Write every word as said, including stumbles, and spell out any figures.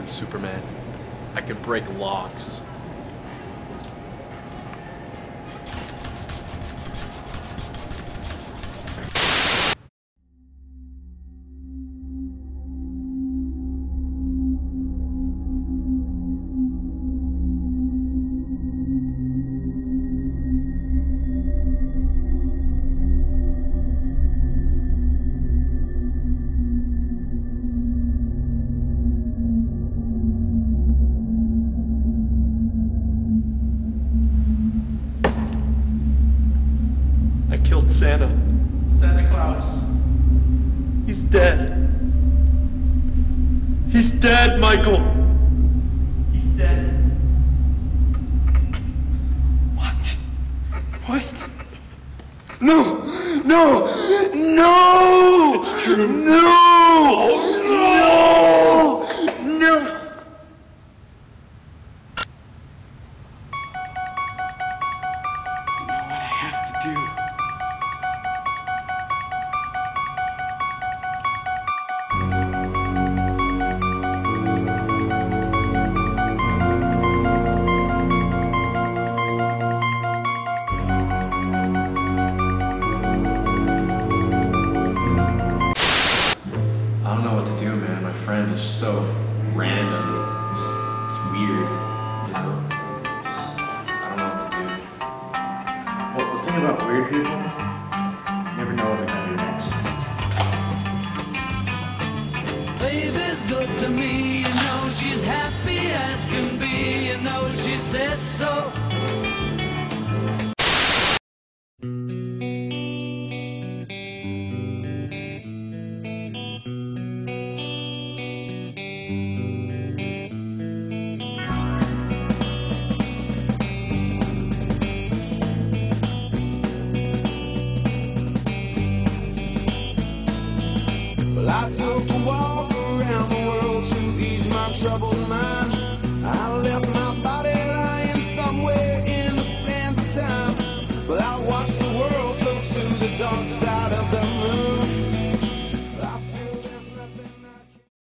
I'm Superman. I can break logs. I killed Santa. Santa Claus. He's dead. He's dead, Michael. He's dead. What? What? No! No! No! It's true. No! No! No! I don't know what to do, man. My friend is just so random. It's, it's weird, you know? Just, I don't know what to do. Well, the thing about weird people, you never know what they're gonna do next. Baby's good to me, you know she's happy as can be, you know she said so. Well, I took a walk around the world to ease my troubled mind. I left my body lying somewhere in the sands of time. Well, I watched the world float to the dark side of